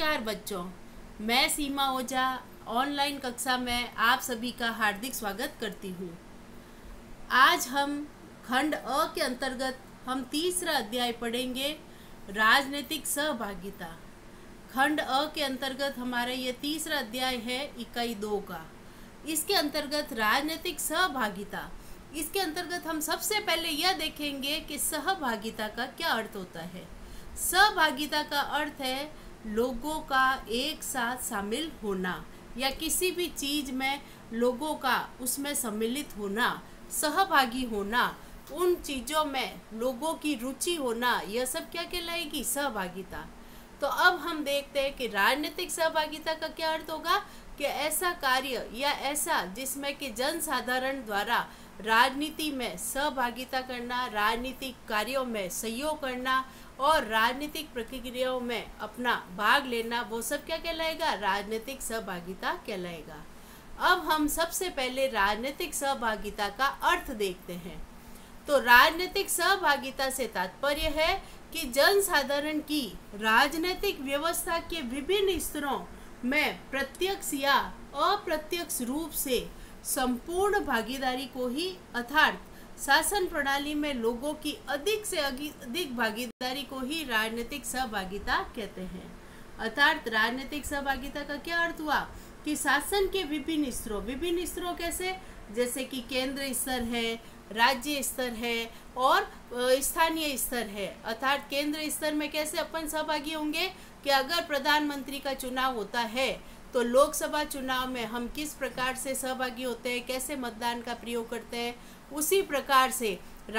नमस्कार बच्चों, मैं सीमा ओझा ऑनलाइन कक्षा में आप सभी का हार्दिक स्वागत करती हूँ। आज हम खंड अ के अंतर्गत हम तीसरा अध्याय पढ़ेंगे, राजनीतिक सहभागिता। खंड अ के अंतर्गत हमारा ये तीसरा अध्याय है इकाई 2 का। इसके अंतर्गत राजनीतिक सहभागिता, इसके अंतर्गत हम सबसे पहले यह देखेंगे कि सहभागिता का क्या अर्थ होता है। सहभागिता का अर्थ है लोगों का एक साथ शामिल होना या किसी भी चीज़ में लोगों का उसमें सम्मिलित होना, सहभागी होना, उन चीज़ों में लोगों की रुचि होना, यह सब क्या कहलाएगी? सहभागिता। तो अब हम देखते हैं कि राजनीतिक सहभागिता का क्या अर्थ होगा कि ऐसा कार्य या ऐसा जिसमें कि जनसाधारण द्वारा राजनीति में सहभागिता करना, राजनीतिक कार्यों में सहयोग करना और राजनीतिक प्रक्रियाओं में अपना भाग लेना, वो सब क्या कहलाएगा? राजनीतिक सहभागिता कहलाएगा। अब हम सबसे पहले राजनीतिक सहभागिता का अर्थ देखते हैं। तो राजनीतिक सहभागिता से तात्पर्य है कि जनसाधारण की राजनीतिक व्यवस्था के विभिन्न स्तरों में प्रत्यक्ष या अप्रत्यक्ष रूप से संपूर्ण भागीदारी को ही, अर्थात शासन प्रणाली में लोगों की अधिक से अधिक भागीदारी को ही राजनीतिक सहभागिता कहते हैं। अर्थात राजनीतिक सहभागिता का क्या अर्थ हुआ कि शासन के विभिन्न स्तरों कैसे, जैसे कि केंद्र स्तर है, राज्य स्तर है और स्थानीय स्तर है। अर्थात केंद्र स्तर में कैसे अपन सहभागी होंगे कि अगर प्रधानमंत्री का चुनाव होता है तो लोकसभा चुनाव में हम किस प्रकार से सहभागी होते हैं, कैसे मतदान का प्रयोग करते हैं, उसी प्रकार से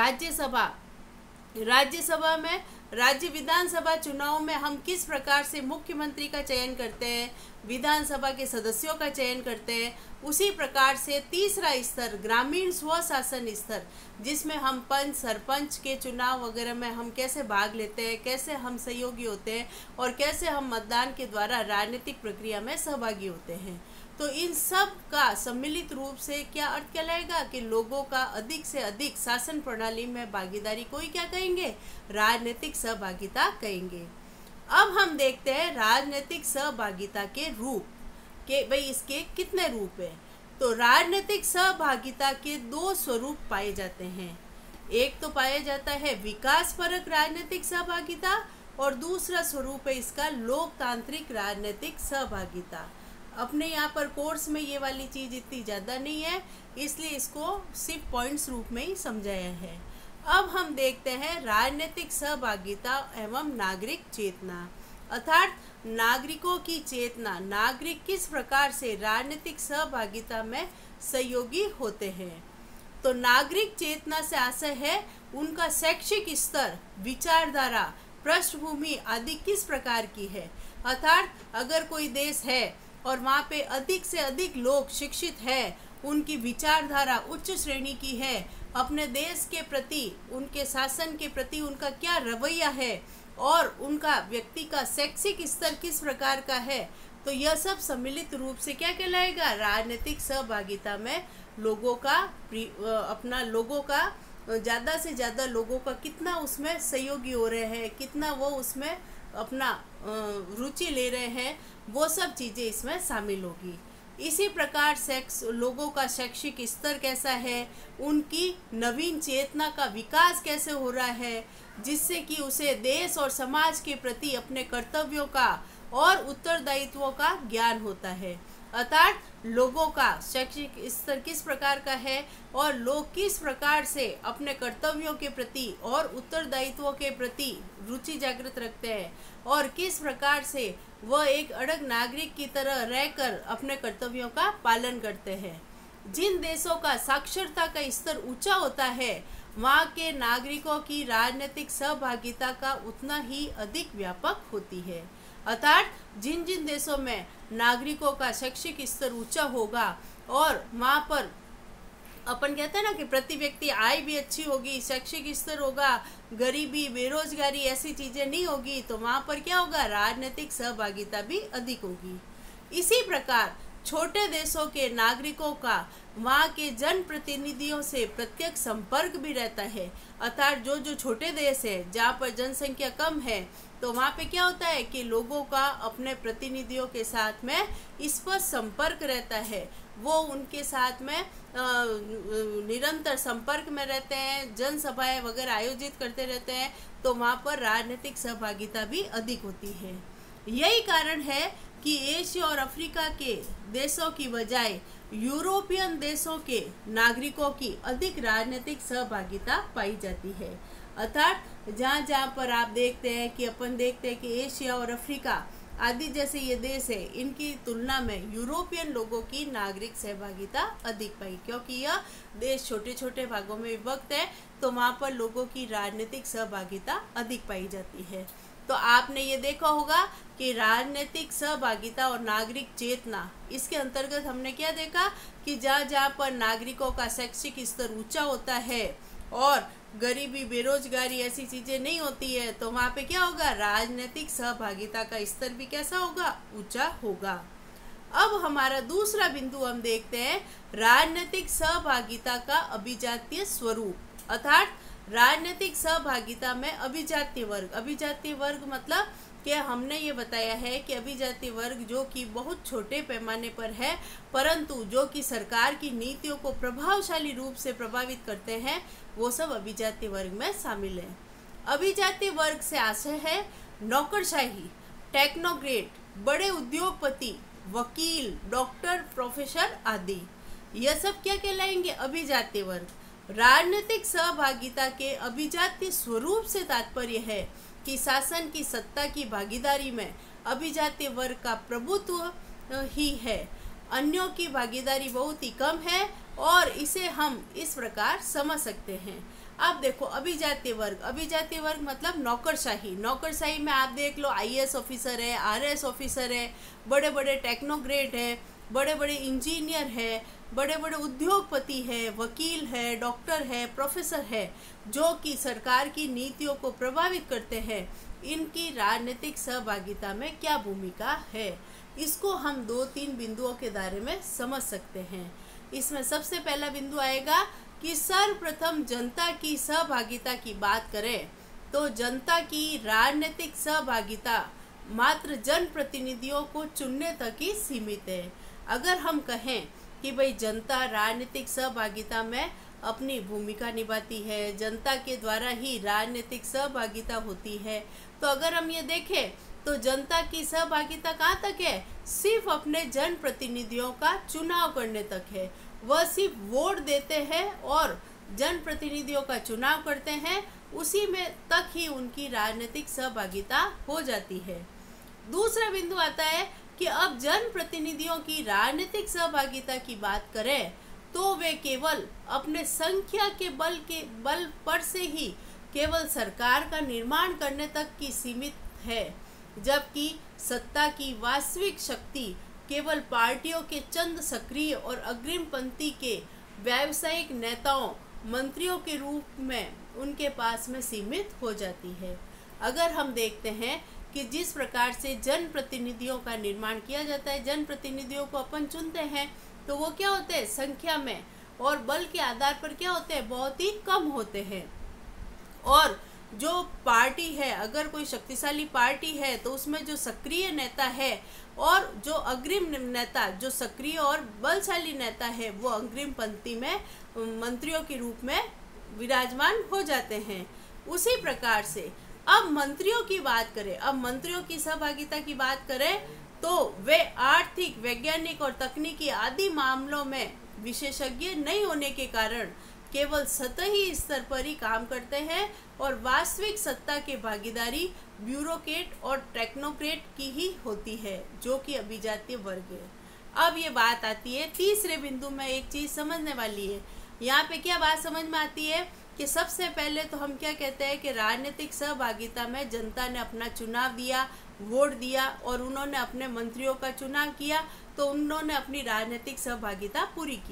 राज्यसभा में, राज्य विधानसभा चुनाव में हम किस प्रकार से मुख्यमंत्री का चयन करते हैं, विधानसभा के सदस्यों का चयन करते हैं, उसी प्रकार से तीसरा स्तर ग्रामीण स्वशासन स्तर, जिसमें हम पंच सरपंच के चुनाव वगैरह में हम कैसे भाग लेते हैं, कैसे हम सहयोगी होते हैं और कैसे हम मतदान के द्वारा राजनीतिक प्रक्रिया में सहभागी होते हैं। तो इन सब का सम्मिलित रूप से क्या अर्थ कहलाएगा कि लोगों का अधिक से अधिक शासन प्रणाली में भागीदारी को ही क्या कहेंगे? राजनीतिक सहभागिता कहेंगे। अब हम देखते हैं राजनीतिक सहभागिता के रूप के, भाई इसके कितने रूप हैं। तो राजनीतिक सहभागिता के दो स्वरूप पाए जाते हैं। एक तो पाया जाता है विकासपरक राजनीतिक सहभागिता और दूसरा स्वरूप है इसका लोकतांत्रिक राजनीतिक सहभागिता। अपने यहाँ पर कोर्स में ये वाली चीज़ इतनी ज़्यादा नहीं है, इसलिए इसको सिर्फ पॉइंट्स रूप में ही समझाया है। अब हम देखते हैं राजनीतिक सहभागिता एवं नागरिक चेतना, अर्थात नागरिकों की चेतना, नागरिक किस प्रकार से राजनीतिक सहभागिता में सहयोगी होते हैं। तो नागरिक चेतना से आशय है उनका शैक्षिक स्तर, विचारधारा, पृष्ठभूमि आदि किस प्रकार की है। अर्थात अगर कोई देश है और वहाँ पे अधिक से अधिक लोग शिक्षित है, उनकी विचारधारा उच्च श्रेणी की है, अपने देश के प्रति, उनके शासन के प्रति उनका क्या रवैया है और उनका व्यक्ति का शैक्षिक स्तर किस प्रकार का है, तो यह सब सम्मिलित रूप से क्या कहलाएगा? राजनीतिक सहभागिता में लोगों का ज़्यादा से ज़्यादा लोगों का कितना उसमें सहयोगी हो रहे हैं, कितना वो उसमें अपना रुचि ले रहे हैं, वो सब चीज़ें इसमें शामिल होगी। इसी प्रकार लोगों का शैक्षिक स्तर कैसा है, उनकी नवीन चेतना का विकास कैसे हो रहा है, जिससे कि उसे देश और समाज के प्रति अपने कर्तव्यों का और उत्तरदायित्वों का ज्ञान होता है। अर्थात लोगों का शैक्षिक स्तर किस प्रकार का है और लोग किस प्रकार से अपने कर्तव्यों के प्रति और उत्तरदायित्वों के प्रति रुचि जागृत रखते हैं और किस प्रकार से वह एक अड़ग नागरिक की तरह रहकर अपने कर्तव्यों का पालन करते हैं। जिन देशों का साक्षरता का स्तर ऊंचा होता है, वहाँ के नागरिकों की राजनीतिक सहभागिता का उतना ही अधिक व्यापक होती है। अर्थात जिन जिन देशों में नागरिकों का शैक्षिक स्तर ऊंचा होगा और वहाँ पर अपन कहते हैं ना कि प्रति व्यक्ति आय भी अच्छी होगी, शैक्षिक स्तर होगा, गरीबी, बेरोजगारी ऐसी चीज़ें नहीं होगी, तो वहाँ पर क्या होगा? राजनीतिक सहभागिता भी अधिक होगी। इसी प्रकार छोटे देशों के नागरिकों का वहाँ के जनप्रतिनिधियों से प्रत्यक्ष संपर्क भी रहता है। अर्थात जो छोटे देश है जहाँ पर जनसंख्या कम है, तो वहाँ पे क्या होता है कि लोगों का अपने प्रतिनिधियों के साथ में स्पष्ट संपर्क रहता है। वो उनके साथ में निरंतर संपर्क में रहते हैं, जनसभाएं वगैरह आयोजित करते रहते हैं, तो वहाँ पर राजनीतिक सहभागिता भी अधिक होती है। यही कारण है कि एशिया और अफ्रीका के देशों की बजाय यूरोपियन देशों के नागरिकों की अधिक राजनीतिक सहभागिता पाई जाती है। अर्थात जहाँ पर आप देखते हैं कि अपन देखते हैं कि एशिया और अफ्रीका आदि जैसे ये देश है, इनकी तुलना में यूरोपियन लोगों की नागरिक सहभागिता अधिक पाई, क्योंकि यह देश छोटे छोटे भागों में विभक्त है, तो वहाँ पर लोगों की राजनीतिक सहभागिता अधिक पाई जाती है। तो आपने ये देखा होगा कि राजनीतिक सहभागिता और नागरिक चेतना, इसके अंतर्गत हमने क्या देखा कि जहाँ पर नागरिकों का शैक्षिक स्तर ऊंचा होता है और गरीबी बेरोजगारी ऐसी चीज़ें नहीं होती है, तो वहाँ पे क्या होगा, राजनीतिक सहभागिता का स्तर भी कैसा होगा, ऊंचा होगा। अब हमारा दूसरा बिंदु हम देखते हैं राजनीतिक सहभागिता का अभिजातीय स्वरूप। अर्थात राजनीतिक सहभागिता में अभिजातीय वर्ग। अभिजातीय वर्ग मतलब कि हमने ये बताया है कि अभिजातीय वर्ग जो कि बहुत छोटे पैमाने पर है, परंतु जो कि सरकार की नीतियों को प्रभावशाली रूप से प्रभावित करते हैं, वो सब अभिजातीय वर्ग में शामिल है। अभिजातीय वर्ग से आशय है नौकरशाही, टेक्नोक्रेट, बड़े उद्योगपति, वकील, डॉक्टर, प्रोफेसर आदि। यह सब क्या कहलाएंगे, अभिजातीय वर्ग। राजनीतिक सहभागिता के अभिजातीय स्वरूप से तात्पर्य है कि शासन की सत्ता की भागीदारी में अभिजातीय वर्ग का प्रभुत्व ही है, अन्यों की भागीदारी बहुत ही कम है, और इसे हम इस प्रकार समझ सकते हैं। अब देखो अभिजातीय वर्ग मतलब नौकरशाही। नौकरशाही में आप देख लो आईएएस ऑफिसर है, आरएएस ऑफिसर है, बड़े बड़े टेक्नोक्रेट है, बड़े बड़े इंजीनियर है, बड़े बड़े उद्योगपति है, वकील है, डॉक्टर है, प्रोफेसर है, जो कि सरकार की नीतियों को प्रभावित करते हैं। इनकी राजनीतिक सहभागिता में क्या भूमिका है, इसको हम 2-3 बिंदुओं के दायरे में समझ सकते हैं। इसमें सबसे पहला बिंदु आएगा कि सर्वप्रथम जनता की सहभागिता की बात करें तो जनता की राजनीतिक सहभागिता मात्र जनप्रतिनिधियों को चुनने तक ही सीमित है। अगर हम कहें कि भाई जनता राजनीतिक सहभागिता में अपनी भूमिका निभाती है, जनता के द्वारा ही राजनीतिक सहभागिता होती है, तो अगर हम ये देखें तो जनता की सहभागिता कहाँ तक है, सिर्फ अपने जनप्रतिनिधियों का चुनाव करने तक है। वह सिर्फ वोट देते हैं और जनप्रतिनिधियों का चुनाव करते हैं, उसी में तक ही उनकी राजनीतिक सहभागिता हो जाती है। दूसरा बिंदु आता है कि अब जनप्रतिनिधियों की राजनीतिक सहभागिता की बात करें तो वे केवल अपने संख्या के बल पर से ही केवल सरकार का निर्माण करने तक की सीमित है, जबकि सत्ता की वास्तविक शक्ति केवल पार्टियों के चंद सक्रिय और अग्रिम पंक्ति के व्यावसायिक नेताओं, मंत्रियों के रूप में उनके पास में सीमित हो जाती है। अगर हम देखते हैं कि जिस प्रकार से जनप्रतिनिधियों का निर्माण किया जाता है, जनप्रतिनिधियों को अपन चुनते हैं, तो वो क्या होते हैं, संख्या में और बल के आधार पर क्या होते हैं, बहुत ही कम होते हैं। और जो पार्टी है, अगर कोई शक्तिशाली पार्टी है, तो उसमें जो सक्रिय नेता है और जो अग्रिम नेता, जो सक्रिय और बलशाली नेता है, वो अग्रिम पंक्ति में मंत्रियों के रूप में विराजमान हो जाते हैं। उसी प्रकार से अब मंत्रियों की बात करें, अब मंत्रियों की सहभागिता की बात करें तो वे आर्थिक, वैज्ञानिक और तकनीकी आदि मामलों में विशेषज्ञ नहीं होने के कारण केवल सतही स्तर पर ही काम करते हैं और वास्तविक सत्ता की भागीदारी ब्यूरोक्रेट और टेक्नोक्रेट की ही होती है, जो कि अभिजातीय वर्ग है। अब ये बात आती है तीसरे बिंदु में, एक चीज़ समझने वाली है। यहाँ पे क्या बात समझ में आती है कि सबसे पहले तो हम क्या कहते हैं कि राजनीतिक सहभागिता में जनता ने अपना चुनाव दिया, वोट दिया और उन्होंने अपने मंत्रियों का चुनाव किया, तो उन्होंने अपनी राजनीतिक सहभागिता पूरी की।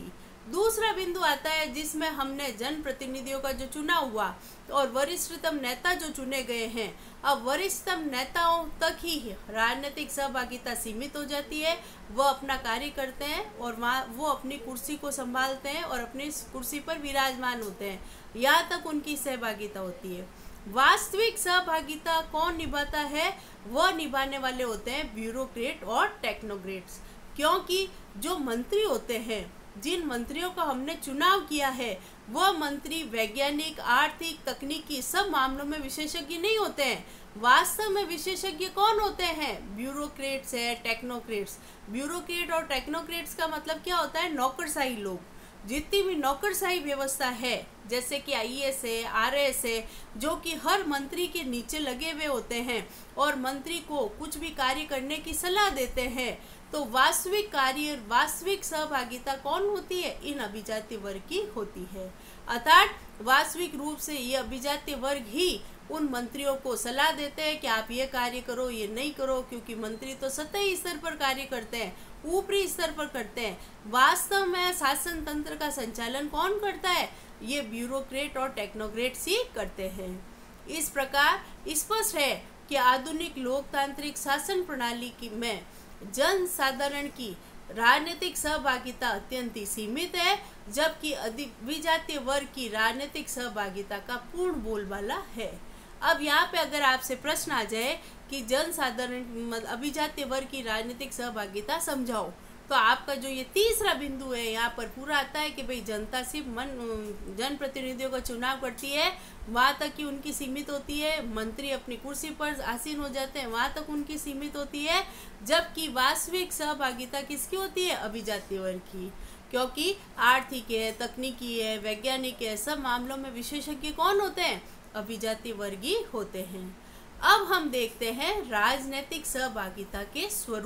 दूसरा बिंदु आता है जिसमें हमने जनप्रतिनिधियों का जो चुनाव हुआ और वरिष्ठतम नेता जो चुने गए हैं, अब वरिष्ठतम नेताओं तक ही राजनीतिक सहभागिता सीमित हो जाती है। वह अपना कार्य करते हैं और वहाँ वो अपनी कुर्सी को संभालते हैं और अपनी कुर्सी पर विराजमान होते हैं, यहाँ तक उनकी सहभागिता होती है। वास्तविक सहभागिता कौन निभाता है? वह निभाने वाले होते हैं ब्यूरोक्रेट और टेक्नोक्रेट्स, क्योंकि जो मंत्री होते हैं, जिन मंत्रियों का हमने चुनाव किया है, वह मंत्री वैज्ञानिक, आर्थिक, तकनीकी सब मामलों में विशेषज्ञ नहीं होते हैं। वास्तव में विशेषज्ञ कौन होते हैं? ब्यूरोक्रेट्स है, टेक्नोक्रेट्स। ब्यूरोक्रेट और टेक्नोक्रेट्स का मतलब क्या होता है? नौकरशाही लोग। जितनी भी नौकरशाही व्यवस्था है, जैसे कि आईएएस है, आरएएस है, जो कि हर मंत्री के नीचे लगे हुए होते हैं और मंत्री को कुछ भी कार्य करने की सलाह देते हैं, तो वास्तविक कार्य, वास्तविक सहभागिता कौन होती है? इन अभिजातीय वर्ग की होती है। अर्थात वास्तविक रूप से ये अभिजातीय वर्ग ही उन मंत्रियों को सलाह देते हैं कि आप ये कार्य करो, ये नहीं करो, क्योंकि मंत्री तो सतही स्तर पर कार्य करते हैं, ऊपरी स्तर पर करते हैं। वास्तव में शासन तंत्र का संचालन कौन करता है? ये ब्यूरोक्रेट और टेक्नोक्रेट्स ही करते हैं। इस प्रकार स्पष्ट है कि आधुनिक लोकतांत्रिक शासन प्रणाली में जन साधारण की राजनीतिक सहभागिता अत्यंत ही सीमित है, जबकि अभिजातीय वर्ग की राजनीतिक सहभागिता का पूर्ण बोलबाला है। अब यहाँ पे अगर आपसे प्रश्न आ जाए कि जन साधारण अभिजातीय वर्ग की राजनीतिक सहभागिता समझाओ, तो आपका जो ये तीसरा बिंदु है यहाँ पर पूरा आता है कि भाई जनता सिर्फ जनप्रतिनिधियों का चुनाव करती है, वहाँ तक कि उनकी सीमित होती है। मंत्री अपनी कुर्सी पर आसीन हो जाते हैं, वहाँ तक उनकी सीमित होती है। जबकि वास्तविक सहभागिता किसकी होती है? अभिजातीय वर्ग की, क्योंकि आर्थिक है, तकनीकी है, वैज्ञानिक है, सब मामलों में विशेषज्ञ कौन होते हैं? अभिजातीय वर्गी होते हैं। अब हम देखते हैं राजनीतिक सहभागिता के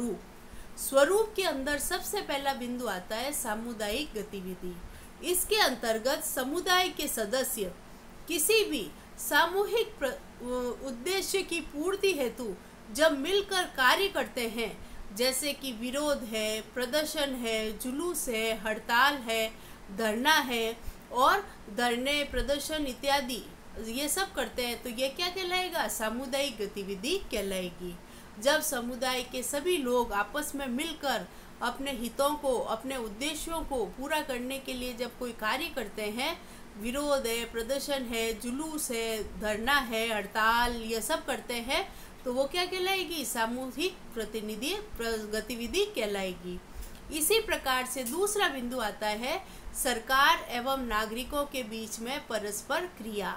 स्वरूप के अंदर सबसे पहला बिंदु आता है सामुदायिक गतिविधि। इसके अंतर्गत समुदाय के सदस्य किसी भी सामूहिक उद्देश्य की पूर्ति हेतु जब मिलकर कार्य करते हैं, जैसे कि विरोध है, प्रदर्शन है, जुलूस है, हड़ताल है, धरना है, और धरने, प्रदर्शन इत्यादि ये सब करते हैं, तो ये क्या कहलाएगा? सामुदायिक गतिविधि कहलाएगी। जब समुदाय के सभी लोग आपस में मिलकर अपने हितों को, अपने उद्देश्यों को पूरा करने के लिए जब कोई कार्य करते हैं, विरोध है, प्रदर्शन है, जुलूस है, धरना है, हड़ताल, ये सब करते हैं, तो वो क्या कहलाएगी? सामूहिक प्रतिनिधि गतिविधि कहलाएगी। इसी प्रकार से दूसरा बिंदु आता है सरकार एवं नागरिकों के बीच में परस्पर क्रिया।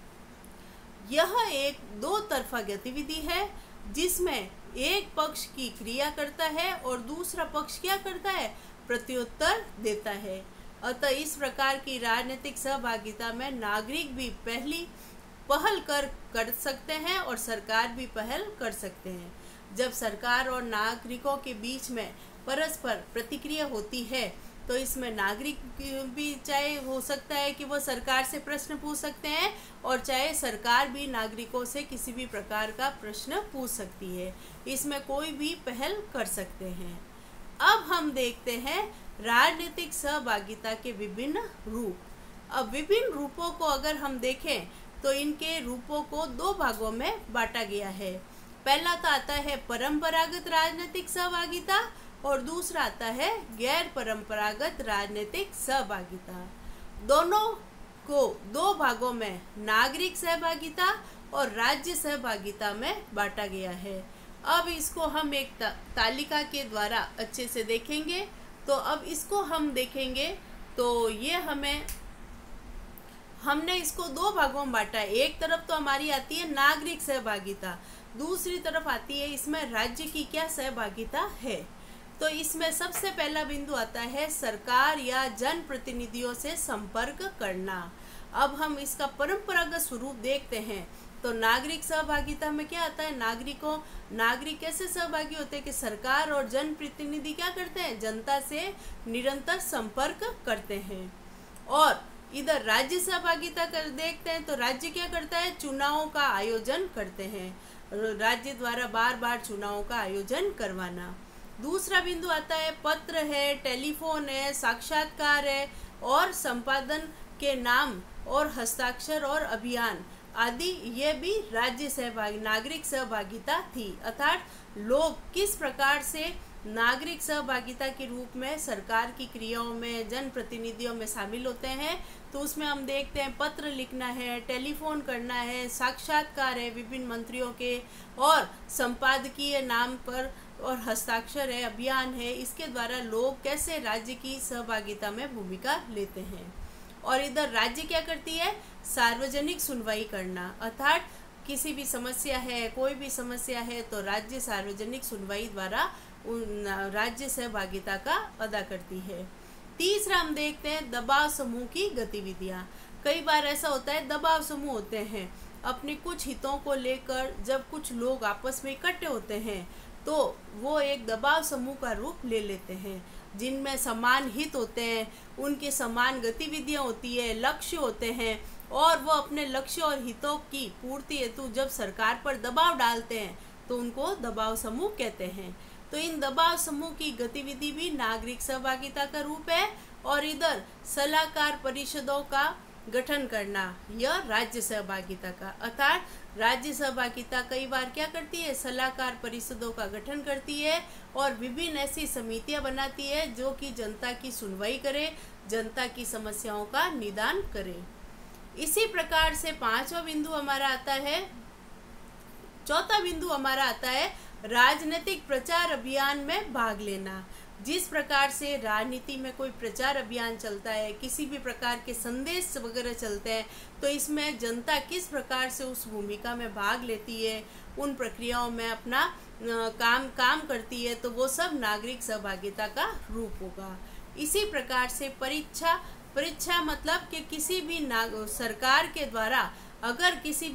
यह एक दो तरफा गतिविधि है जिसमें एक पक्ष की क्रिया करता है और दूसरा पक्ष क्या करता है? प्रत्युत्तर देता है। अतः इस प्रकार की राजनीतिक सहभागिता में नागरिक भी पहल कर सकते हैं और सरकार भी पहल कर सकते हैं। जब सरकार और नागरिकों के बीच में परस्पर प्रतिक्रिया होती है, तो इसमें नागरिक भी चाहे हो सकता है कि वो सरकार से प्रश्न पूछ सकते हैं, और चाहे सरकार भी नागरिकों से किसी भी प्रकार का प्रश्न पूछ सकती है। इसमें कोई भी पहल कर सकते हैं। अब हम देखते हैं राजनीतिक सहभागिता के विभिन्न रूप। अब विभिन्न रूपों को अगर हम देखें तो इनके रूपों को दो भागों में बांटा गया है। पहला तो आता है परंपरागत राजनीतिक सहभागिता और दूसरा आता है गैर परंपरागत राजनीतिक सहभागिता। दोनों को दो भागों में नागरिक सहभागिता और राज्य सहभागिता में बांटा गया है। अब इसको हम एक तालिका के द्वारा अच्छे से देखेंगे। तो अब इसको हम देखेंगे तो ये हमने इसको दो भागों में बांटा है। एक तरफ तो हमारी आती है नागरिक सहभागिता, दूसरी तरफ आती है इसमें राज्य की क्या सहभागिता है। तो इसमें सबसे पहला बिंदु आता है सरकार या जनप्रतिनिधियों से संपर्क करना। अब हम इसका परंपरागत स्वरूप देखते हैं तो नागरिक सहभागिता में क्या आता है? नागरिक कैसे सहभागी होते हैं कि सरकार और जनप्रतिनिधि क्या करते हैं? जनता से निरंतर संपर्क करते हैं। और इधर राज्य सहभागिता देखते हैं तो राज्य क्या करता है? चुनावों का आयोजन करते हैं, राज्य द्वारा बार बार चुनावों का आयोजन करवाना। दूसरा बिंदु आता है पत्र है, टेलीफोन है, साक्षात्कार है और संपादन के नाम और हस्ताक्षर और अभियान आदि। ये भी राज्य सहभागी नागरिक सहभागिता थी, अर्थात लोग किस प्रकार से नागरिक सहभागिता के रूप में सरकार की क्रियाओं में, जनप्रतिनिधियों में शामिल होते हैं। तो उसमें हम देखते हैं पत्र लिखना है, टेलीफोन करना है, साक्षात्कार है विभिन्न मंत्रियों के, और संपादकीय नाम पर और हस्ताक्षर है, अभियान है। इसके द्वारा लोग कैसे राज्य की सहभागिता में भूमिका लेते हैं। और इधर राज्य क्या करती है, सार्वजनिक सुनवाई करना, अर्थात किसी भी समस्या है, कोई भी समस्या है तो राज्य सार्वजनिक सुनवाई द्वारा राज्य सहभागिता का अदा करती है। तीसरा हम देखते हैं दबाव समूह की गतिविधियां। कई बार ऐसा होता है दबाव समूह होते हैं, अपने कुछ हितों को लेकर जब कुछ लोग आपस में इकट्ठे होते हैं तो वो एक दबाव समूह का रूप ले लेते हैं, जिनमें समान हित होते हैं, उनकी समान गतिविधियां होती है, लक्ष्य होते हैं, और वो अपने लक्ष्य और हितों की पूर्ति हेतु जब सरकार पर दबाव डालते हैं तो उनको दबाव समूह कहते हैं। तो इन दबाव समूह की गतिविधि भी नागरिक सहभागिता का रूप है। और इधर सलाहकार परिषदों का गठन करना, यह राज्य सहभागिता का, अर्थात राज्य सहभागिता कई बार क्या करती है, सलाहकार परिषदों का गठन करती है और विभिन्न ऐसी समितियां बनाती है जो कि जनता की सुनवाई करे, जनता की समस्याओं का निदान करे। इसी प्रकार से पांचवा बिंदु हमारा आता है, चौथा बिंदु हमारा आता है राजनीतिक प्रचार अभियान में भाग लेना। जिस प्रकार से राजनीति में कोई प्रचार अभियान चलता है, किसी भी प्रकार के संदेश वगैरह चलते हैं, तो इसमें जनता किस प्रकार से उस भूमिका में भाग लेती है, उन प्रक्रियाओं में अपना काम करती है, तो वो सब नागरिक सहभागिता का रूप होगा। इसी प्रकार से परीक्षा मतलब कि किसी भी सरकार के द्वारा अगर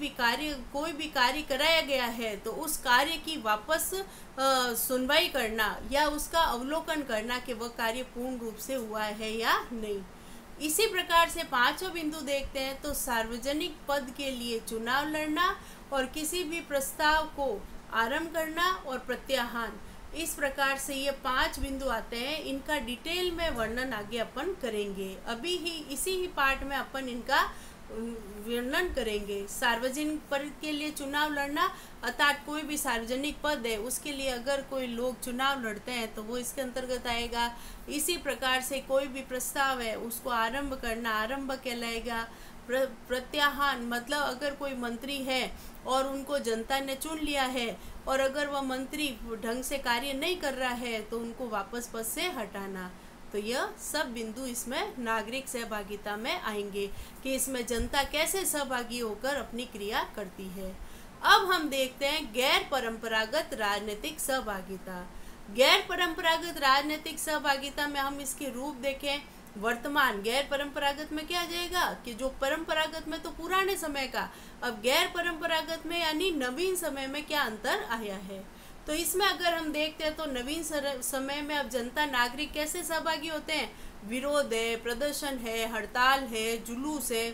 कोई भी कार्य कराया गया है तो उस कार्य की वापस सुनवाई करना या उसका अवलोकन करना कि वह कार्य पूर्ण रूप से हुआ है या नहीं। इसी प्रकार से पांचवा बिंदु देखते हैं तो सार्वजनिक पद के लिए चुनाव लड़ना और किसी भी प्रस्ताव को आरंभ करना और प्रत्याहान। इस प्रकार से ये 5 बिंदु आते हैं। इनका डिटेल में वर्णन आगे अपन करेंगे। अभी ही इसी ही पार्ट में अपन इनका वर्णन करेंगे। सार्वजनिक पद के लिए चुनाव लड़ना, अर्थात कोई भी सार्वजनिक पद है उसके लिए अगर कोई लोग चुनाव लड़ते हैं तो वो इसके अंतर्गत आएगा। इसी प्रकार से कोई भी प्रस्ताव है उसको आरंभ करना आरंभ कहलाएगा। प्रत्याहान मतलब अगर कोई मंत्री है और उनको जनता ने चुन लिया है और अगर वह मंत्री ढंग से कार्य नहीं कर रहा है तो उनको वापस पद से हटाना। तो यह सब बिंदु इसमें नागरिक सहभागिता में आएंगे कि इसमें जनता कैसे सहभागी होकर अपनी क्रिया करती है। अब हम देखते हैं गैर परंपरागत राजनीतिक सहभागिता। गैर परंपरागत राजनीतिक सहभागिता में हम इसके रूप देखें। वर्तमान गैर परंपरागत में क्या आ जाएगा कि जो परंपरागत में तो पुराने समय का, अब गैर परंपरागत में यानी नवीन समय में क्या अंतर आया है। तो इसमें अगर हम देखते हैं तो नवीन समय में अब जनता नागरिक कैसे सहभागी होते हैं, विरोध है, प्रदर्शन है, हड़ताल है, जुलूस है,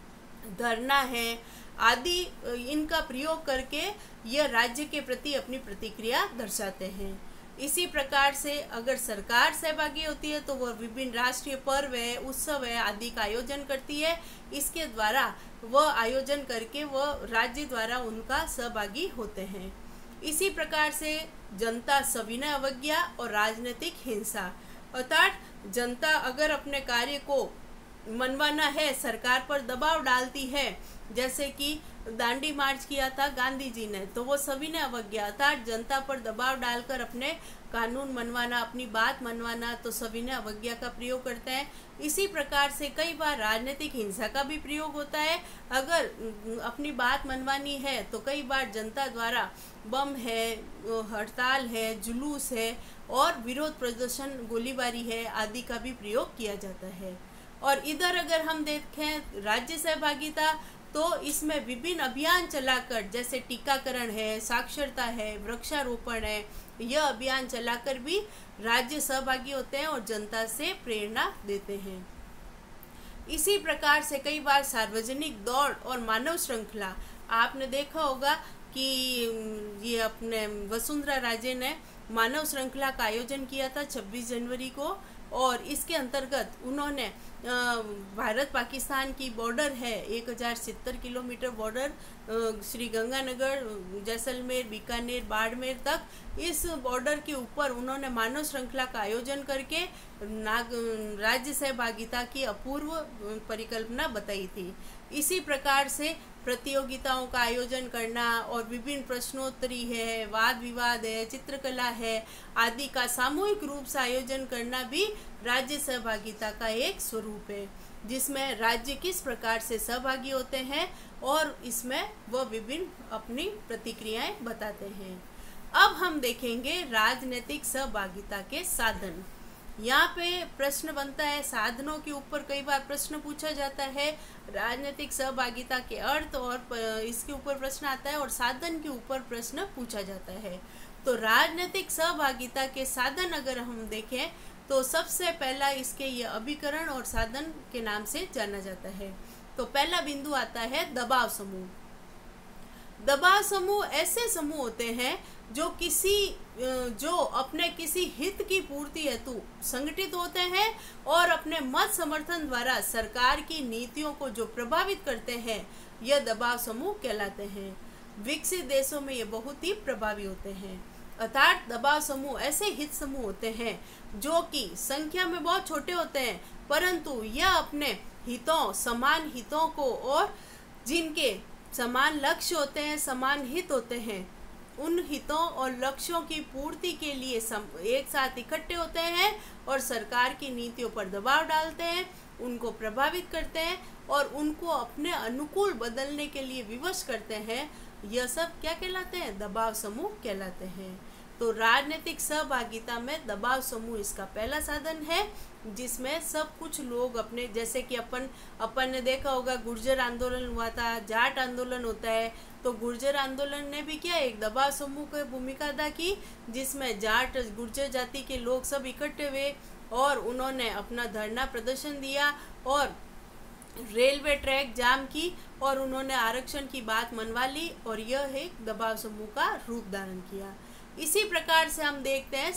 धरना है आदि इनका प्रयोग करके यह राज्य के प्रति अपनी प्रतिक्रिया दर्शाते हैं। इसी प्रकार से अगर सरकार सहभागी होती है तो वह विभिन्न राष्ट्रीय पर्व है, उत्सव है आदि का आयोजन करती है। इसके द्वारा वह आयोजन करके वह राज्य द्वारा उनका सहभागी होते हैं। इसी प्रकार से जनता सविनय अवज्ञा और राजनीतिक हिंसा, अर्थात जनता अगर अपने कार्य को मनवाना है, सरकार पर दबाव डालती है, जैसे कि दांडी मार्च किया था गांधी जी ने, तो वो सविनय अवज्ञा अर्थात जनता पर दबाव डालकर अपने कानून मनवाना, अपनी बात मनवाना, तो सविनय अवज्ञा का प्रयोग करते हैं। इसी प्रकार से कई बार राजनीतिक हिंसा का भी प्रयोग होता है। अगर अपनी बात मनवानी है तो कई बार जनता द्वारा बम है, हड़ताल है, जुलूस है और विरोध प्रदर्शन, गोलीबारी है आदि का भी प्रयोग किया जाता है। और इधर अगर हम देखें राज्य सहभागिता, तो इसमें विभिन्न अभियान चलाकर, जैसे टीकाकरण है, साक्षरता है, वृक्षारोपण है, यह अभियान चलाकर भी राज्य सहभागी होते हैं और जनता से प्रेरणा देते हैं। इसी प्रकार से कई बार सार्वजनिक दौड़ और मानव श्रृंखला, आपने देखा होगा कि ये अपने वसुंधरा राजे ने मानव श्रृंखला का आयोजन किया था 26 जनवरी को। और इसके अंतर्गत उन्होंने भारत पाकिस्तान की बॉर्डर है 1070 किलोमीटर बॉर्डर, श्री गंगानगर, जैसलमेर, बीकानेर, बाड़मेर तक, इस बॉर्डर के ऊपर उन्होंने मानव श्रृंखला का आयोजन करके राज्य सहभागिता की अपूर्व परिकल्पना बताई थी। इसी प्रकार से प्रतियोगिताओं का आयोजन करना और विभिन्न प्रश्नोत्तरी है, वाद विवाद है, चित्रकला है आदि का सामूहिक रूप से आयोजन करना भी राज्य सहभागिता का एक स्वरूप है, जिसमें राज्य किस प्रकार से सहभागी होते हैं और इसमें वह विभिन्न अपनी प्रतिक्रियाएं बताते हैं। अब हम देखेंगे राजनीतिक सहभागिता के साधन। यहाँ पे प्रश्न बनता है, साधनों के ऊपर कई बार प्रश्न पूछा जाता है, राजनीतिक सहभागिता के अर्थ और इसके ऊपर प्रश्न आता है और साधन के ऊपर प्रश्न पूछा जाता है। तो राजनीतिक सहभागिता के साधन अगर हम देखें तो सबसे पहला इसके ये अभिकरण और साधन के नाम से जाना जाता है। तो पहला बिंदु आता है दबाव समूह। दबाव समूह ऐसे समूह होते हैं जो अपने किसी हित की पूर्ति हेतु संगठित होते हैं और अपने मत समर्थन द्वारा सरकार की नीतियों को जो प्रभावित करते हैं, यह दबाव समूह कहलाते हैं। विकसित देशों में ये बहुत ही प्रभावी होते हैं। अर्थात दबाव समूह ऐसे हित समूह होते हैं जो कि संख्या में बहुत छोटे होते हैं, परंतु यह अपने हितों, समान हितों को और जिनके समान लक्ष्य होते हैं, समान हित होते हैं, उन हितों और लक्ष्यों की पूर्ति के लिए एक साथ इकट्ठे होते हैं और सरकार की नीतियों पर दबाव डालते हैं, उनको प्रभावित करते हैं और उनको अपने अनुकूल बदलने के लिए विवश करते हैं। यह सब क्या कहलाते हैं? दबाव समूह कहलाते हैं। तो राजनीतिक सहभागिता में दबाव समूह इसका पहला साधन है, जिसमें सब कुछ लोग अपने, जैसे कि अपन ने देखा होगा गुर्जर आंदोलन हुआ था, जाट आंदोलन होता है, तो गुर्जर आंदोलन ने भी क्या एक दबाव समूह की भूमिका अदा की, जिसमें जाट गुर्जर जाति के लोग सब इकट्ठे हुए और उन्होंने अपना धरना प्रदर्शन दिया और रेलवे ट्रैक जाम की और उन्होंने आरक्षण की बात मनवा ली और यह एक दबाव समूह का रूप धारण किया। इसी प्रकार से हम देखते हैं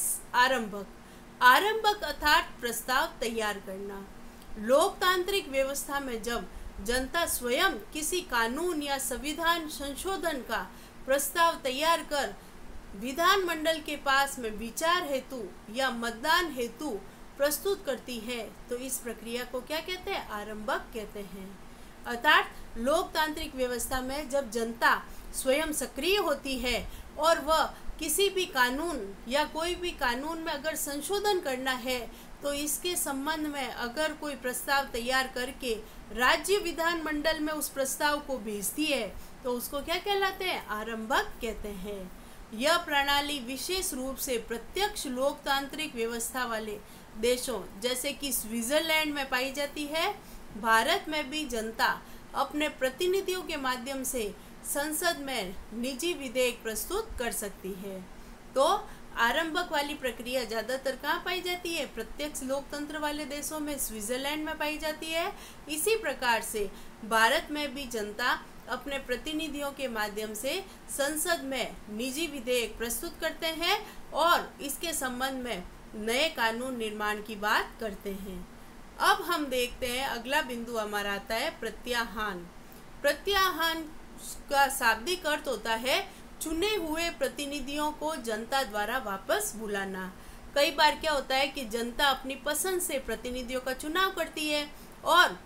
आरंभक अर्थात प्रस्ताव तैयार करना। लोकतांत्रिक व्यवस्था में जब जनता स्वयं किसी कानून या संविधान संशोधन का प्रस्ताव तैयार कर विधानमंडल के पास में विचार हेतु या मतदान हेतु प्रस्तुत करती है, तो इस प्रक्रिया को क्या कहते हैं? आरंभक कहते हैं। अर्थात लोकतांत्रिक व्यवस्था में जब जनता स्वयं सक्रिय होती है और वह किसी भी कानून या कोई भी कानून में अगर संशोधन करना है, तो इसके संबंध में अगर कोई प्रस्ताव तैयार करके राज्य विधानमंडल में उस प्रस्ताव को भेजती है, तो उसको क्या कहलाते हैं? आरंभक कहते हैं। यह प्रणाली विशेष रूप से प्रत्यक्ष लोकतांत्रिक व्यवस्था वाले देशों जैसे कि स्विट्जरलैंड में पाई जाती है। भारत में भी जनता अपने प्रतिनिधियों के माध्यम से संसद में निजी विधेयक प्रस्तुत कर सकती है। तो आरंभक वाली प्रक्रिया ज़्यादातर कहाँ पाई जाती है? प्रत्यक्ष लोकतंत्र वाले देशों में, स्विट्जरलैंड में पाई जाती है। इसी प्रकार से भारत में भी जनता अपने प्रतिनिधियों के माध्यम से संसद में निजी विधेयक प्रस्तुत करते हैं और इसके संबंध में नए कानून निर्माण की बात करते हैं। अब हम देखते हैं अगला बिंदु हमारा आता है प्रत्याहान। प्रत्याहान का शाब्दिक अर्थ होता है चुने हुए प्रतिनिधियों को जनता द्वारा वापस बुलाना। कई बार क्या होता है कि जनता अपनी पसंद से प्रतिनिधियों का चुनाव करती है और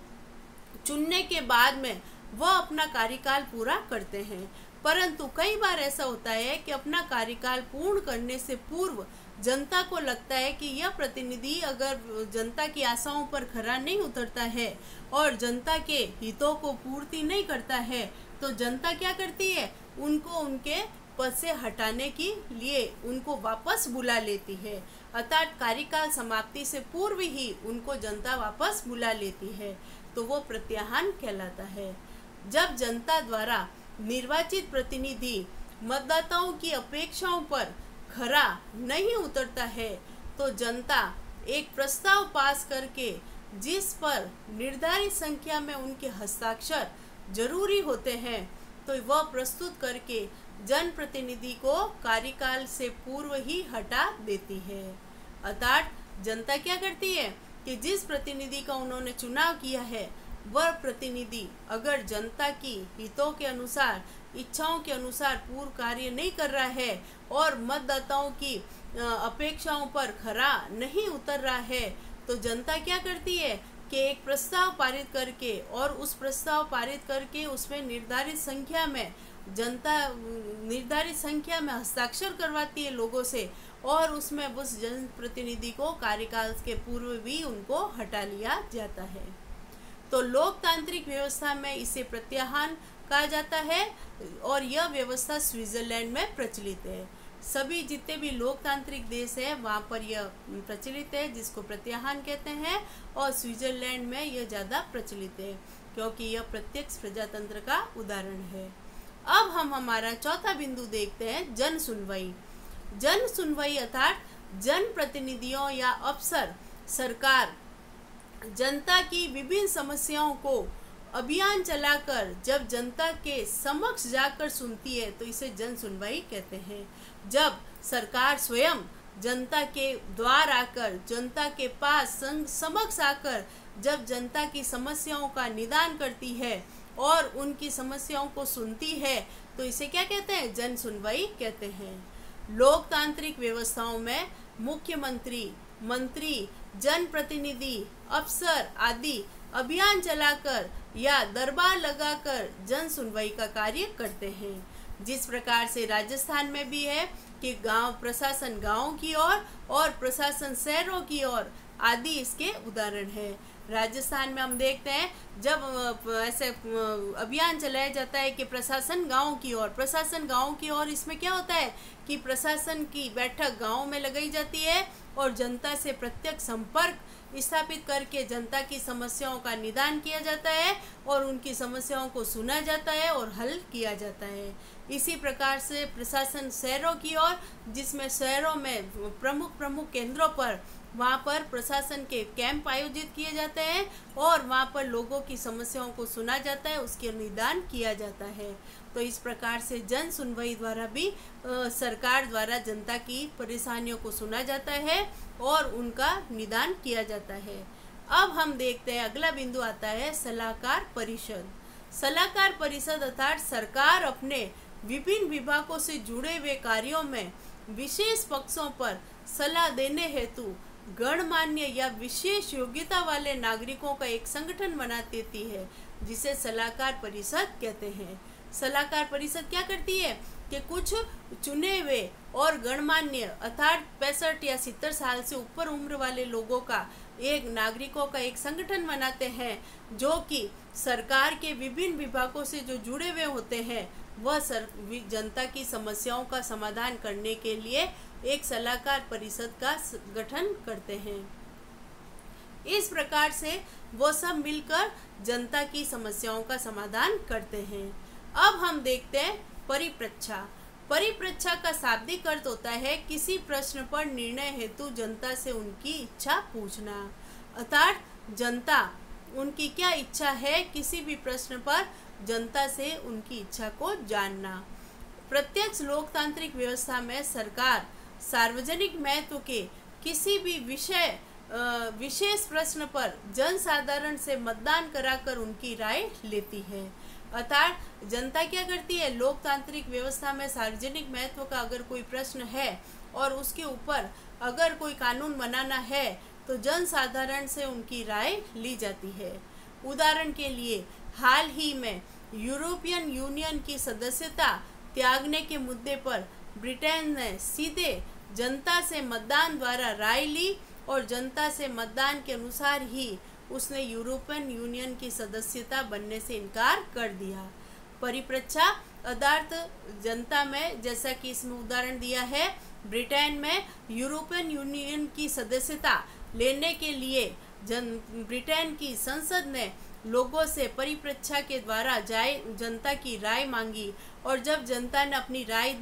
चुनने के बाद में वह अपना कार्यकाल पूरा करते हैं, परंतु कई बार ऐसा होता है कि अपना कार्यकाल पूर्ण करने से पूर्व जनता को लगता है कि यह प्रतिनिधि अगर जनता की आशाओं पर खरा नहीं उतरता है और जनता के हितों को पूर्ति नहीं करता है, तो जनता क्या करती है? उनको उनके पद से हटाने के लिए उनको वापस बुला लेती है। अर्थात कार्यकाल समाप्ति से पूर्व ही उनको जनता वापस बुला लेती है, तो वो प्रत्याहान कहलाता है। जब जनता द्वारा निर्वाचित प्रतिनिधि मतदाताओं की अपेक्षाओं पर खरा नहीं उतरता है, तो जनता एक प्रस्ताव पास करके जिस पर निर्धारित संख्या में उनके हस्ताक्षर जरूरी होते हैं, तो वह प्रस्तुत करके जनप्रतिनिधि को कार्यकाल से पूर्व ही हटा देती है। अर्थात जनता क्या करती है कि जिस प्रतिनिधि का उन्होंने चुनाव किया है वह प्रतिनिधि अगर जनता की हितों के अनुसार, इच्छाओं के अनुसार पूर्ण कार्य नहीं कर रहा है और मतदाताओं की अपेक्षाओं पर खरा नहीं उतर रहा है, तो जनता क्या करती है कि एक प्रस्ताव पारित करके, और उस प्रस्ताव पारित करके उसमें निर्धारित संख्या में हस्ताक्षर करवाती है लोगों से, और उसमें उस जनप्रतिनिधि को कार्यकाल के पूर्व भी उनको हटा लिया जाता है। तो लोकतांत्रिक व्यवस्था में इसे प्रत्याहार कहा जाता है, और यह व्यवस्था स्विट्जरलैंड में प्रचलित है। सभी जितने भी लोकतांत्रिक देश है वहाँ पर यह प्रचलित है, जिसको प्रत्याहार कहते हैं, और स्विट्जरलैंड में यह ज़्यादा प्रचलित है क्योंकि यह प्रत्यक्ष प्रजातंत्र का उदाहरण है। अब हम हमारा चौथा बिंदु देखते हैं, जन सुनवाई। जन सुनवाई अर्थात जनप्रतिनिधियों या अफसर सरकार जनता की विभिन्न समस्याओं को अभियान चलाकर जब जनता के समक्ष जाकर सुनती है तो इसे जन सुनवाई कहते हैं। जब सरकार स्वयं जनता के द्वार आकर, जनता के पास समक्ष आकर जब जनता की समस्याओं का निदान करती है और उनकी समस्याओं को सुनती है तो इसे क्या कहते हैं, जन सुनवाई कहते हैं। लोकतांत्रिक व्यवस्थाओं में मुख्यमंत्री, मंत्री, जनप्रतिनिधि, अफसर आदि अभियान चलाकर या दरबार लगाकर जन सुनवाई का कार्य करते हैं। जिस प्रकार से राजस्थान में भी है कि गांव प्रशासन गांवों की ओर और प्रशासन शहरों की ओर आदि इसके उदाहरण है। राजस्थान में हम देखते हैं जब ऐसे अभियान चलाया जाता है कि प्रशासन गांव की ओर, प्रशासन गांव की ओर, इसमें क्या होता है कि प्रशासन की बैठक गांव में लगाई जाती है और जनता से प्रत्यक्ष संपर्क स्थापित करके जनता की समस्याओं का निदान किया जाता है और उनकी समस्याओं को सुना जाता है और हल किया जाता है। इसी प्रकार से प्रशासन शहरों की ओर, जिसमें शहरों में प्रमुख केंद्रों पर वहाँ पर प्रशासन के कैंप आयोजित किए जाते हैं और वहाँ पर लोगों की समस्याओं को सुना जाता है, उसके निदान किया जाता है। तो इस प्रकार से जन सुनवाई द्वारा भी सरकार द्वारा जनता की परेशानियों को सुना जाता है और उनका निदान किया जाता है। अब हम देखते हैं, अगला बिंदु आता है सलाहकार परिषद। सलाहकार परिषद अर्थात सरकार अपने विभिन्न विभागों से जुड़े हुए कार्यों में विशेष पक्षों पर सलाह देने हेतु गणमान्य या विशेष योग्यता वाले नागरिकों का एक संगठन बना देती है, जिसे सलाहकार परिषद कहते हैं। सलाहकार परिषद क्या करती है कि कुछ चुने हुए और गणमान्य अर्थात 65 या 70 साल से ऊपर उम्र वाले लोगों का, एक नागरिकों का एक संगठन बनाते हैं, जो कि सरकार के विभिन्न विभागों से जो जुड़े हुए होते हैं वह जनता की समस्याओं का समाधान करने के लिए एक सलाहकार परिषद का गठन करते हैं। इस प्रकार से वो सब मिलकर जनता की समस्याओं का समाधान करते हैं। अब हम देखते हैं परिप्रेक्षा। परिप्रेक्षा का शाब्दिक अर्थ होता है किसी प्रश्न पर निर्णय हेतु जनता से उनकी इच्छा पूछना। अर्थात जनता उनकी क्या इच्छा है, किसी भी प्रश्न पर जनता से उनकी इच्छा को जानना। प्रत्यक्ष लोकतांत्रिक व्यवस्था में सरकार सार्वजनिक महत्व के किसी भी विशेष प्रश्न पर जनसाधारण से मतदान कराकर उनकी राय लेती है। अर्थात जनता क्या करती है, लोकतांत्रिक व्यवस्था में सार्वजनिक महत्व का अगर कोई प्रश्न है और उसके ऊपर अगर कोई कानून बनाना है तो जनसाधारण से उनकी राय ली जाती है। उदाहरण के लिए हाल ही में यूरोपियन यूनियन की सदस्यता त्यागने के मुद्दे पर ब्रिटेन ने सीधे जनता से मतदान द्वारा राय ली और जनता से मतदान के अनुसार ही उसने यूरोपियन यूनियन की सदस्यता बनने से इनकार कर दिया। परिप्रेक्षा अर्थात जनता में, जैसा कि इसमें उदाहरण दिया है, ब्रिटेन में यूरोपियन यूनियन की सदस्यता लेने के लिए ब्रिटेन की संसद ने लोगों से परिप्रेक्षा के द्वारा जनता की राय मांगी और जब जनता ने अपनी राय दी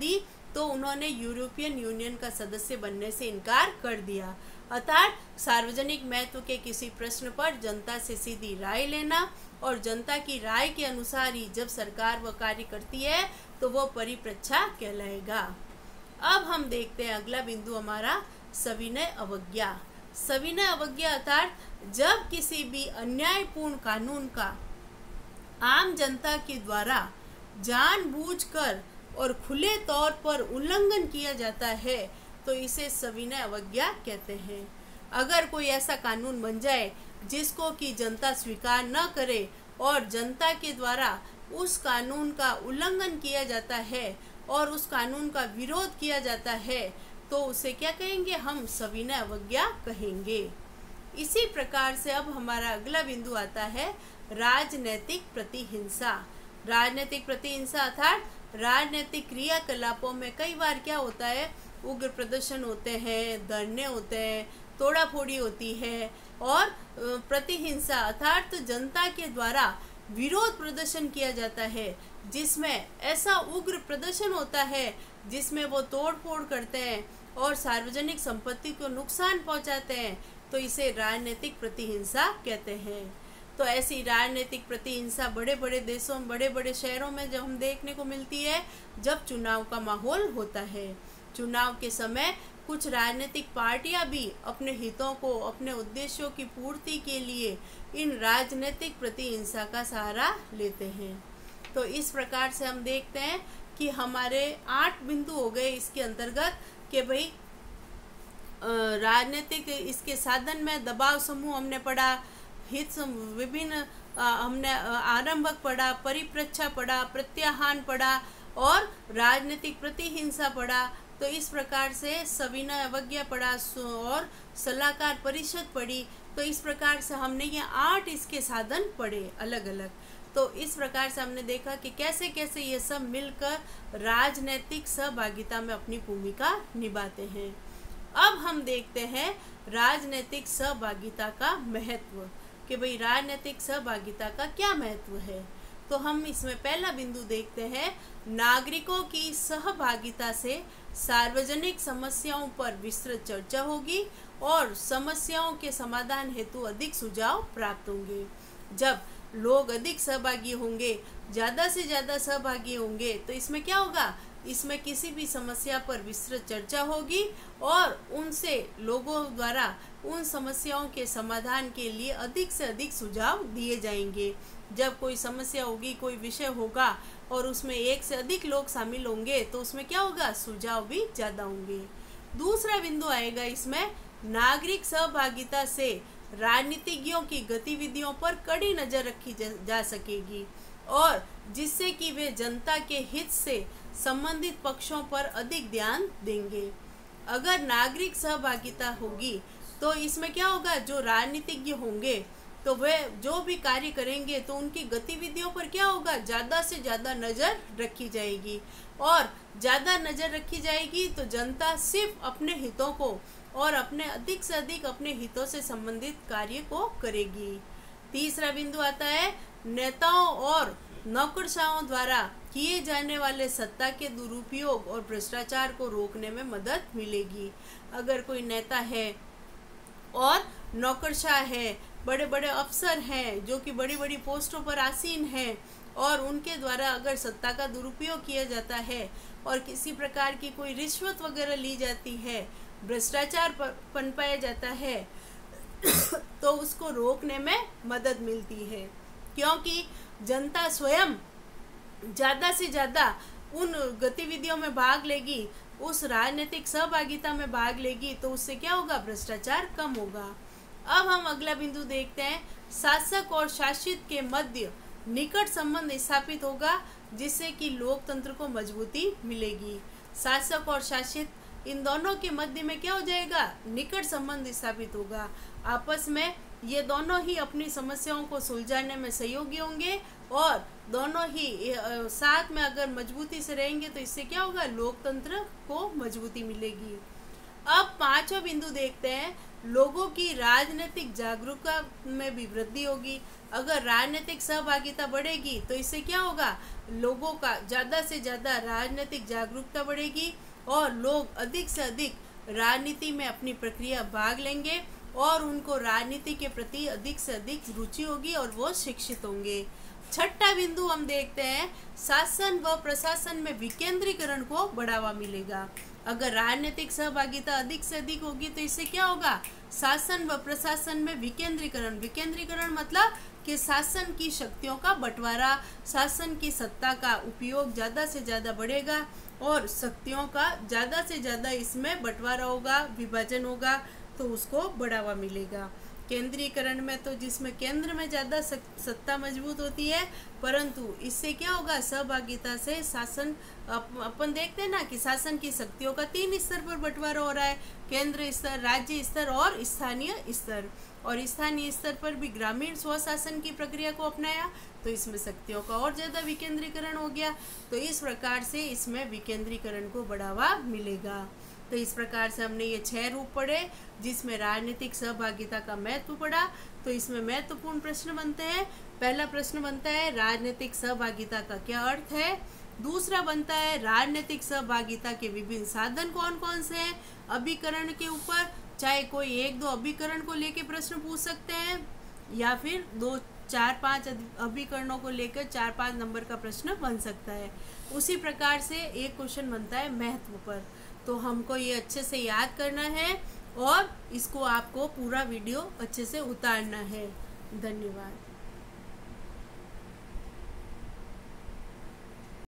तो उन्होंने यूरोपियन यूनियन का सदस्य बनने से इनकार कर दिया। अर्थात सार्वजनिक महत्व के किसी प्रश्न पर जनता से सीधी राय लेना और जनता की राय के अनुसार ही जब सरकार वह कार्य करती है तो वो परिप्रच्छा कहलाएगा। अब हम देखते हैं अगला बिंदु हमारा सविनय अवज्ञा। सविनय अवज्ञा अर्थात जब किसी भी अन्यायपूर्ण कानून का आम जनता के द्वारा जानबूझकर और खुले तौर पर उल्लंघन किया जाता है तो इसे सविनय अवज्ञा कहते हैं। अगर कोई ऐसा कानून बन जाए जिसको कि जनता स्वीकार न करे और जनता के द्वारा उस कानून का उल्लंघन किया जाता है और उस कानून का विरोध किया जाता है तो उसे क्या कहेंगे, हम सविनय अवज्ञा कहेंगे। इसी प्रकार से अब हमारा अगला बिंदु आता है राजनैतिक प्रतिहिंसा। राजनीतिक प्रतिहिंसा अर्थात राजनीतिक क्रियाकलापों में कई बार क्या होता है, उग्र प्रदर्शन होते हैं, धरने होते हैं, तोड़ाफोड़ी होती है और प्रतिहिंसा अर्थात जनता के द्वारा विरोध प्रदर्शन किया जाता है जिसमें ऐसा उग्र प्रदर्शन होता है जिसमें वो तोड़फोड़ करते हैं और सार्वजनिक संपत्ति को नुकसान पहुंचाते हैं तो इसे राजनीतिक प्रतिहिंसा कहते हैं। तो ऐसी राजनीतिक प्रतिहिंसा बड़े बड़े देशों, बड़े बड़े शहरों में जब हम देखने को मिलती है जब चुनाव का माहौल होता है। चुनाव के समय कुछ राजनीतिक पार्टियां भी अपने हितों को, अपने उद्देश्यों की पूर्ति के लिए इन राजनीतिक प्रतिहिंसा का सहारा लेते हैं। तो इस प्रकार से हम देखते हैं कि हमारे 8 बिंदु हो गए इसके अंतर्गत कि भाई राजनीतिक इसके साधन में दबाव समूह हमने पढ़ा, हित विभिन्न हमने आरंभक पढ़ा, परिप्रच्छा पढ़ा, प्रत्याहान पढ़ा और राजनीतिक प्रतिहिंसा पढ़ा। तो इस प्रकार से सविनय अवज्ञा पढ़ा और सलाहकार परिषद पढ़ी। तो इस प्रकार से हमने ये 8 इसके साधन पढ़े अलग अलग। तो इस प्रकार से हमने देखा कि कैसे कैसे ये सब मिलकर राजनीतिक सहभागिता में अपनी भूमिका निभाते हैं। अब हम देखते हैं राजनीतिक सहभागिता का महत्व कि भाई राजनीतिक सहभागिता का क्या महत्व है। तो हम इसमें पहला बिंदु देखते हैं, नागरिकों की सहभागिता से सार्वजनिक समस्याओं पर विस्तृत चर्चा होगी और समस्याओं के समाधान हेतु अधिक सुझाव प्राप्त होंगे। जब लोग अधिक सहभागी होंगे, ज़्यादा से ज़्यादा सहभागी होंगे तो इसमें क्या होगा, इसमें किसी भी समस्या पर विस्तृत चर्चा होगी और उनसे लोगों द्वारा उन समस्याओं के समाधान के लिए अधिक से अधिक सुझाव दिए जाएंगे। जब कोई समस्या होगी, कोई विषय होगा और उसमें एक से अधिक लोग शामिल होंगे तो उसमें क्या होगा, सुझाव भी ज़्यादा होंगे। दूसरा बिंदु आएगा इसमें, नागरिक सहभागिता से राजनीतिज्ञों की गतिविधियों पर कड़ी नज़र रखी जा सकेगी और जिससे कि वे जनता के हित से संबंधित पक्षों पर अधिक ध्यान देंगे। अगर नागरिक सहभागिता होगी तो इसमें क्या होगा, जो राजनीतिज्ञ होंगे तो वे जो भी कार्य करेंगे तो उनकी गतिविधियों पर क्या होगा, ज़्यादा से ज़्यादा नज़र रखी जाएगी और ज़्यादा नज़र रखी जाएगी तो जनता सिर्फ अपने हितों को और अपने अधिक से अधिक अपने हितों से संबंधित कार्य को करेगी। तीसरा बिंदु आता है, नेताओं और नौकरशाहों द्वारा किए जाने वाले सत्ता के दुरुपयोग और भ्रष्टाचार को रोकने में मदद मिलेगी। अगर कोई नेता है और नौकरशाह है, बड़े बड़े अफसर हैं जो कि बड़ी बड़ी पोस्टों पर आसीन हैं और उनके द्वारा अगर सत्ता का दुरुपयोग किया जाता है और किसी प्रकार की कोई रिश्वत वगैरह ली जाती है, भ्रष्टाचार पनपाया जाता है तो उसको रोकने में मदद मिलती है, क्योंकि जनता स्वयं ज़्यादा से ज़्यादा उन गतिविधियों में भाग लेगी, उस राजनीतिक सहभागिता में भाग लेगी तो उससे क्या होगा, भ्रष्टाचार कम होगा। अब हम अगला बिंदु देखते हैं, शासक और शासित के मध्य निकट संबंध स्थापित होगा जिससे कि लोकतंत्र को मजबूती मिलेगी। शासक और शासित इन दोनों के मध्य में क्या हो जाएगा, निकट संबंध स्थापित होगा। आपस में ये दोनों ही अपनी समस्याओं को सुलझाने में सहयोगी होंगे और दोनों ही साथ में अगर मजबूती से रहेंगे तो इससे क्या होगा, लोकतंत्र को मजबूती मिलेगी। अब पांचवा बिंदु देखते हैं, लोगों की राजनीतिक जागरूकता में भी वृद्धि होगी। अगर राजनीतिक सहभागिता बढ़ेगी तो इससे क्या होगा, लोगों का ज़्यादा से ज़्यादा राजनीतिक जागरूकता बढ़ेगी और लोग अधिक से अधिक राजनीति में अपनी प्रक्रिया भाग लेंगे और उनको राजनीति के प्रति अधिक से अधिक रुचि होगी और वो शिक्षित होंगे। छठा बिंदु हम देखते हैं, शासन व प्रशासन में विकेंद्रीकरण को बढ़ावा मिलेगा। अगर राजनीतिक सहभागिता अधिक से अधिक होगी तो इससे क्या होगा, शासन व प्रशासन में विकेंद्रीकरण मतलब कि शासन की शक्तियों का बंटवारा, शासन की सत्ता का उपयोग ज़्यादा से ज़्यादा बढ़ेगा और शक्तियों का ज़्यादा से ज़्यादा इसमें बंटवारा होगा, विभाजन होगा, तो उसको बढ़ावा मिलेगा। केंद्रीकरण में तो जिसमें केंद्र में ज़्यादा सत्ता मजबूत होती है, परंतु इससे क्या होगा, सहभागिता से शासन, अपन देखते हैं ना कि शासन की शक्तियों का 3 स्तर पर बंटवारा हो रहा है, केंद्र स्तर, राज्य स्तर और स्थानीय स्तर। और स्थानीय स्तर पर भी ग्रामीण स्वशासन की प्रक्रिया को अपनाया तो इसमें शक्तियों का और ज़्यादा विकेंद्रीकरण हो गया। तो इस प्रकार से इसमें विकेंद्रीकरण को बढ़ावा मिलेगा। तो इस प्रकार से हमने ये 6 रूप पढ़े जिसमें राजनीतिक सहभागिता का महत्व पढ़ा। तो इसमें महत्वपूर्ण प्रश्न बनते हैं। पहला प्रश्न बनता है, राजनीतिक सहभागिता का क्या अर्थ है। दूसरा बनता है, राजनीतिक सहभागिता के विभिन्न साधन कौन कौन से हैं। अभिकरण के ऊपर चाहे कोई 1-2 अभिकरण को लेकर प्रश्न पूछ सकते हैं या फिर 2, 4, 5 अभिकरणों को लेकर 4-5 नंबर का प्रश्न बन सकता है। उसी प्रकार से एक क्वेश्चन बनता है महत्व पर। तो हमको ये अच्छे से याद करना है और इसको आपको पूरा वीडियो अच्छे से उतारना है। धन्यवाद।